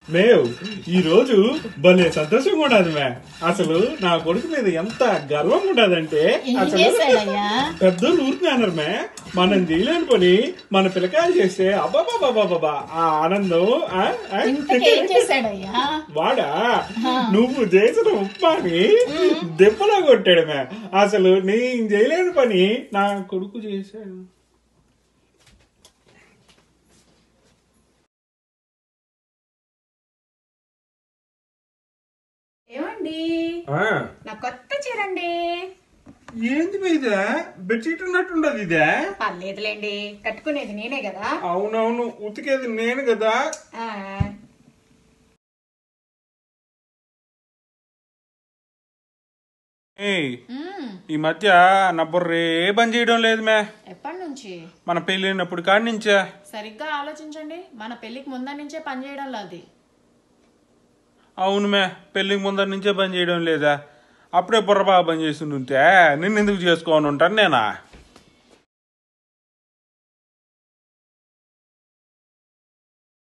మేవ్ ఈ రోజు భలే సంతోషంగా ఉండదు మే. అసలు నా కొడుకు మీద ఎంత గర్వం ఉండదంటే అసలు పెద్దోళ్ళు ఊరుకున్నారు మే. మనం చేయలేని పని మన పిల్లకాయలు చేస్తే అబ్బాబాబాబాబా ఆ ఆనందం. వాడా నువ్వు చేసిన ఉప్మాని దెబ్బలా కొట్టాడు మే. అసలు నేను చేయలేని పని నా కొడుకు చేశాడు. ఏమండి నా కొత్త చీరండి. ఏంది మీద బెడ్షీట్ ఉన్నట్టుండదు ఇదే. పర్లేదులేండి, కట్టుకునేది నేనే కదా. అవునవును, ఉతికేది నేను కదా. ఈ మధ్య నా బుర్రే బంద్ చేయడం లేదు మే. ఎప్పటి నుంచి? మన పెళ్ళినప్పుడు కాడి నుంచే. సరిగ్గా ఆలోచించండి, మన పెళ్లికి ముందర నుంచే పని చేయడం లేదు. అవును మే, పెళ్లికి ముందర నుంచే బంద్ చేయడం లేదా? అప్పుడే బుర్ర బాగా బంద్ చేస్తుంటే నిన్ను ఎందుకు చేసుకోని ఉంటాను నేనా?